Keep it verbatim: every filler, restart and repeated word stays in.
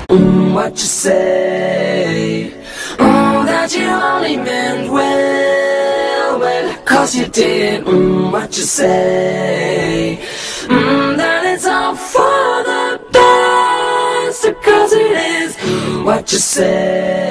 mm, what you say. Mm, that you only meant well, well, cause you did, mm, what you say. Mm, that it's all for the best, cause it is, mm, what you say.